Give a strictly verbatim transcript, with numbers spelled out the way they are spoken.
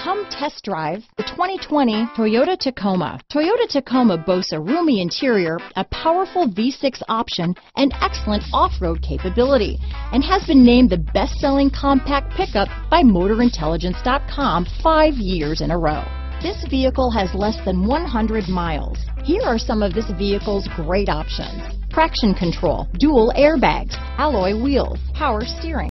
Come test drive the twenty twenty Toyota Tacoma. Toyota Tacoma boasts a roomy interior, a powerful V six option, and excellent off-road capability, and has been named the best-selling compact pickup by Motor Intelligence dot com five years in a row. This vehicle has less than one hundred miles. Here are some of this vehicle's great options: traction control, dual airbags, alloy wheels, power steering,